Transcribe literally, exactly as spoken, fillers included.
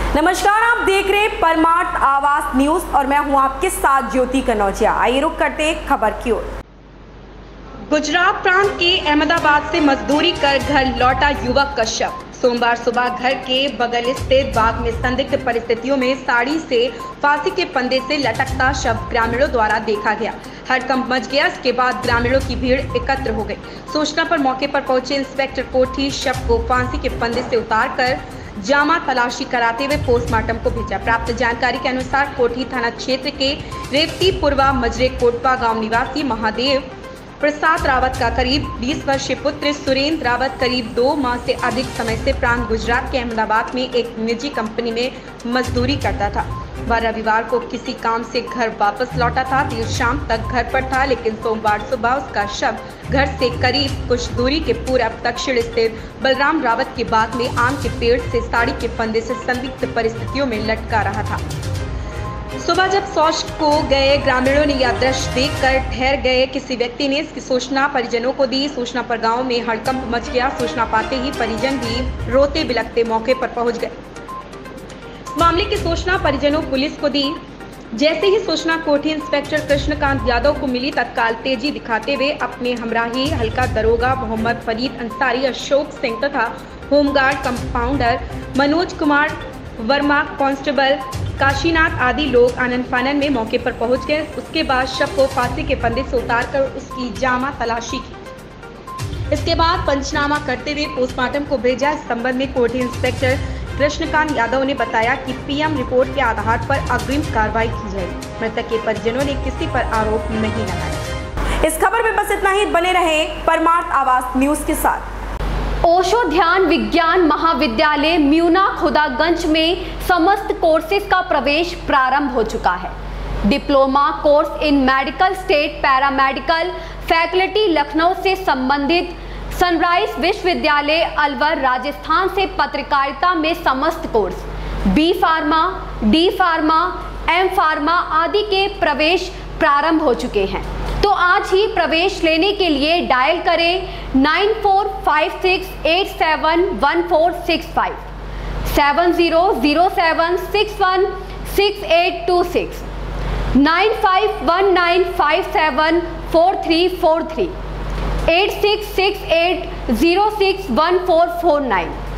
नमस्कार, आप देख रहे हैं परमार्थ आवास न्यूज और मैं हूं आपके साथ ज्योति कनौजिया। आइए रुक करते हैं खबर की ओर। गुजरात प्रांत के अहमदाबाद से मजदूरी कर घर लौटा युवक का शव। सोमवार सुबह घर के बगल स्थित बाग में संदिग्ध परिस्थितियों में साड़ी से फांसी के फंदे से लटकता शव ग्रामीणों द्वारा देखा गया। हड़कंप मच गया। इसके बाद ग्रामीणों की भीड़ एकत्र हो गई। सूचना पर मौके पर पहुंचे इंस्पेक्टर कोठी शव को फांसी के फंदे से उतारकर जामा तलाशी कराते हुए पोस्टमार्टम को भेजा। प्राप्त जानकारी के अनुसार कोठी थाना क्षेत्र के रेवती पुरवा मजरे कोटपा गांव निवासी महादेव प्रसाद रावत का करीब बीस वर्षीय पुत्र सुरेंद्र रावत करीब दो माह से अधिक समय से प्रांत गुजरात के अहमदाबाद में एक निजी कंपनी में मजदूरी करता था। वह रविवार को किसी काम से घर वापस लौटा था। देर शाम तक घर पर था, लेकिन सोमवार सुबह उसका शव घर से करीब कुछ दूरी के पूरब दक्षिण स्थित बलराम रावत के बाग में आम के पेड़ से साड़ी के फंदे से संदिग्ध परिस्थितियों में लटका रहा था। सुबह जब शौच को गए ग्रामीणों ने यह दृश्य देखकर ठहर गए। किसी व्यक्ति ने इसकी सूचना परिजनों को दी। सूचना पर गांव में हड़कंप मच गया। सूचना पाते ही परिजन भी रोते बिलखते मौके पर पहुंच गए। मामले की सूचना परिजनों पुलिस को दी। जैसे ही सूचना कोठी इंस्पेक्टर कृष्णकांत यादव को मिली, तत्काल तेजी दिखाते हुए अपने हमराही हल्का दरोगा मोहम्मद फरीद अंसारी, अशोक सिंह तथा home guard compounder Manoj Kumar Verma, constable Kashinath आदि लोग आनंद फानन में मौके पर पहुंच गए। उसके बाद शव को फांसी के फंदे से उतारकर उसकी जामा तलाशी की। इसके बाद पंचनामा करते हुए पोस्टमार्टम को भेजा। इस संबंध में कोठी इंस्पेक्टर कृष्णकांत यादव ने बताया कि पीएम रिपोर्ट के आधार पर अग्रिम कार्रवाई की जाएगी। मृतक के परिजनों ने किसी पर आरोप नहीं लगाया। इस खबर में बस इतना ही। बने रहे परमार्थ आवास न्यूज के साथ। ओशो ध्यान विज्ञान महाविद्यालय म्यूना खुदागंज में समस्त कोर्सेज का प्रवेश प्रारंभ हो चुका है। Diploma course in medical state paramedical faculty Lucknow से संबंधित सनराइज विश्वविद्यालय अलवर राजस्थान से पत्रकारिता में समस्त course B pharma, D pharma, M pharma आदि के प्रवेश प्रारंभ हो चुके हैं। तो आज ही प्रवेश लेने के लिए डायल करें nine four five six eight seven one four six five, seven zero zero seven six one six eight two six, nine five one nine five seven four three four three, eight six six eight zero six one four four nine.